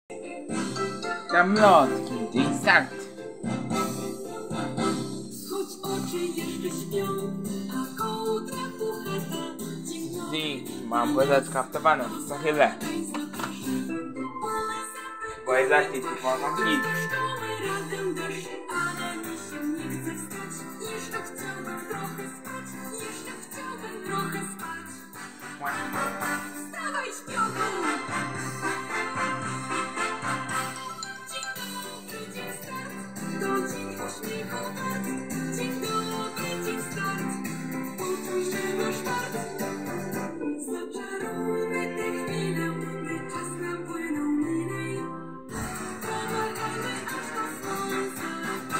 Kamlotki, dzień start. Choć oczy jeszcze śpią, a kołdra puchata. Dzień, mam głowę skaftowaną, co chwilę. Bo jest zaś tylko pomogli. Wstawaj, śpiochu! Dzień start, to dzień uśmiechu wart. Dzień dobry, dzień start, poczuj się masz wart. Zaczarujmy tę chwilę, by czas napłynął milej. Pomagajmy aż do słońca,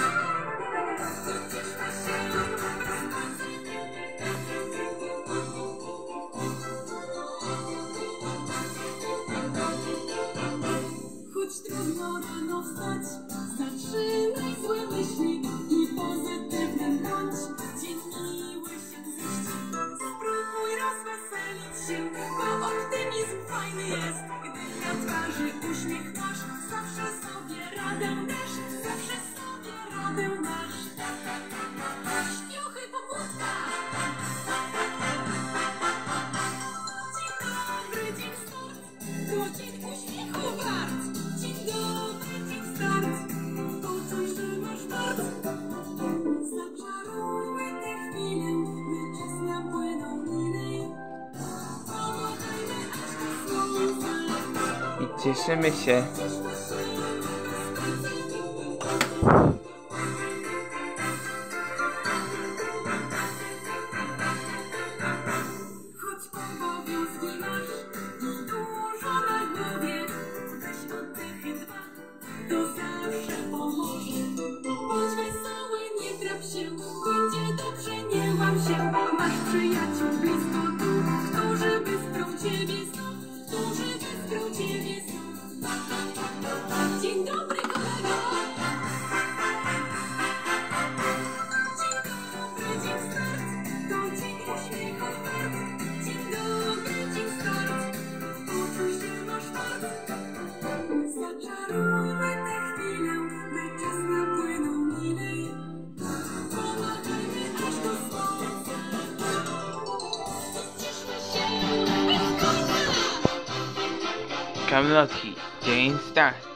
cieszmy się bez nocy. Choć trudno rano wstać, zatrzymaj złe myśli i pozytywnym bądź. Dzień miły się ziści, spróbuj rozweselić się, bo optymizm fajny jest. Gdy na twarzy uśmiech masz, zawsze sobie radę dasz, zawsze sobie radę dasz. Śpiochy pobudka! Dzień dobry, dzień start, to dzień uśmiechu wart. Dzień dobry, dzień start, poczuj, że masz wart. Zaczarujmy tę chwilę, by czas napłynął milej. Pomachajmy aż do słońca, I cieszymy się. cieszmy się bez nocy. Choć obowiązki masz i dużo na głowie, weź oddechy dwa, to zawsze pomoże. Bądź wesoły, nie trap się, będzie dobrze, nie łam się. Masz przyjaciół blisko tu, którzy wesprą ciebie znów, którzy wesprą ciebie znów. Dzień dobry, kolego! Dzień dobry, dzień start, to dzień uśmiechu wart. Dzień dobry, dzień start, poczuj się masz wart. Zaczarujmy tę chwilę, by czas napłynął milej. Pomachajmy aż do słońca, cieszmy się bez końca. Kamlotki, dzień start.